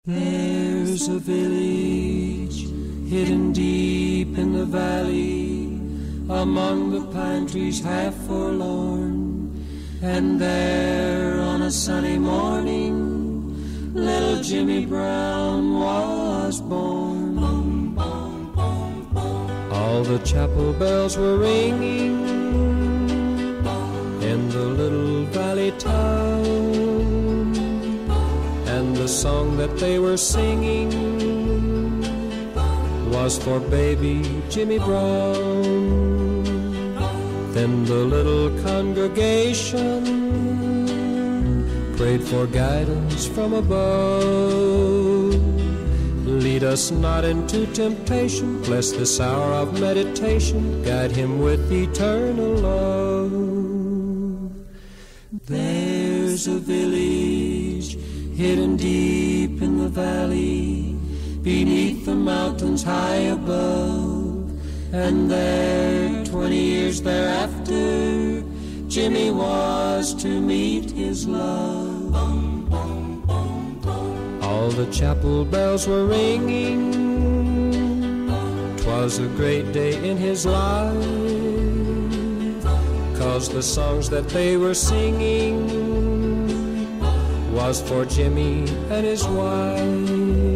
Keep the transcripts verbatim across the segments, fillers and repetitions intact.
There's a village hidden deep in the valley, among the pine trees half forlorn. And there on a sunny morning, little Jimmy Brown was born. All the chapel bells were ringing in the little valley town, and the song that they were singing was for baby Jimmy Brown. Then the little congregation prayed for guidance from above. Lead us not into temptation, bless this hour of meditation, guide him with eternal love. There's a village hidden deep in the valley, beneath the mountains high above, and there, twenty years thereafter, Jimmy was to meet his love. All the chapel bells were ringing, 'twas a great day in his life, 'cause the songs that they were singing was for Jimmy and his wife.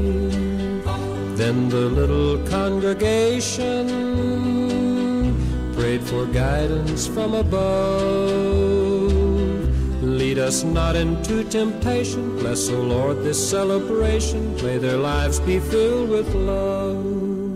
Then the little congregation prayed for guidance from above. Lead us not into temptation, bless, O Lord, this celebration, may their lives be filled with love.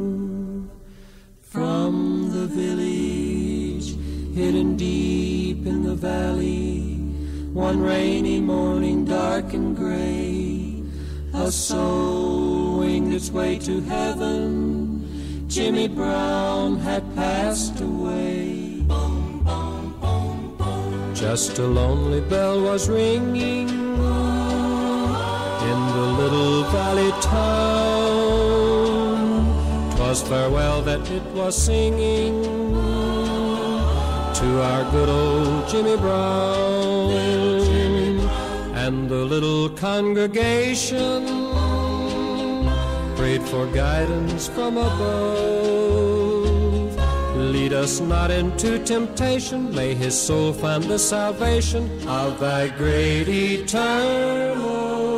From the village hidden deep in the valley, one rainy morning dark and gray, a soul winged its way to heaven. Jimmy Brown had passed away. Just a lonely bell was ringing in the little valley town. 'Twas farewell that it was singing to our good old Jimmy Brown. And the little congregation prayed for guidance from above. Lead us not into temptation, may his soul find the salvation of thy great eternal